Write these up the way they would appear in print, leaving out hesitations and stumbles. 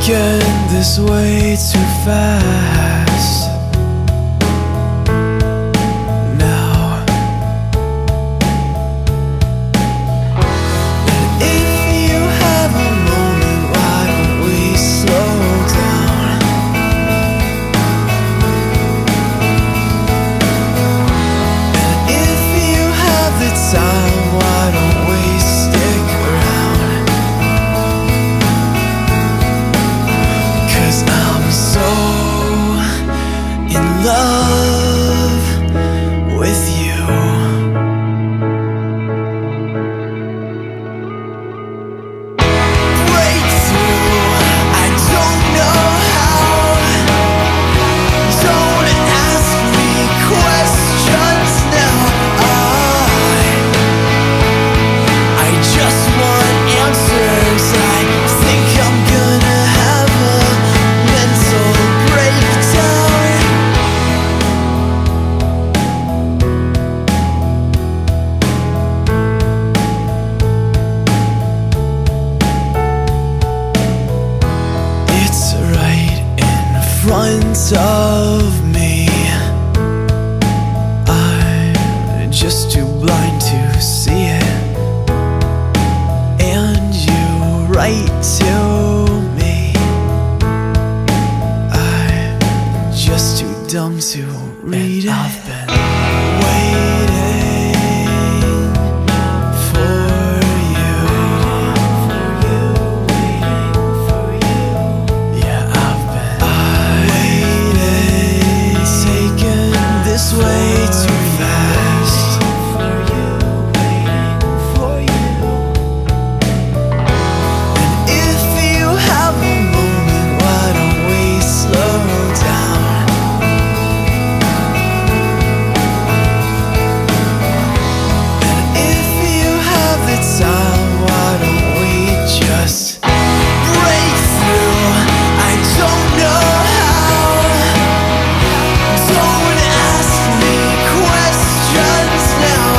taken this way too fast. Now, and if you have a moment, why don't we slow down? And if you have the time, why don't we stick around? 'Cause I'm so in love with you. Breakthrough, I don't know how. Don't ask me questions now. I just want answers. I think I'm gonna have a mental breakdown. It's right in front of me. I'm just too blind to see it. And you write to me. I'm just too dumb to read it. I've been waiting for you. Yeah, I've been waiting, taken this way too fast. And if you have a moment, why don't we slow down? And if you have the time, why don't we just break through? I don't know how. Don't ask me questions now.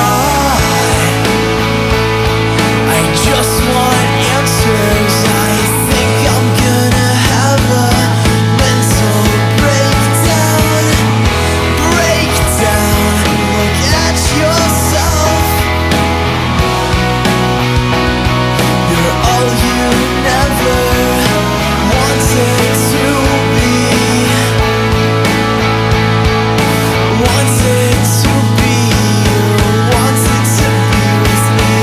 I just want answers. I think I'm gonna have a mental breakdown. Breakdown. Look at yourself. You're all you never wanted to be. Wanted to be. You wanted to be with me.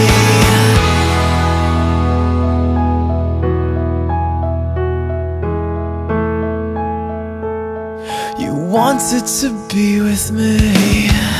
You wanted to be with me.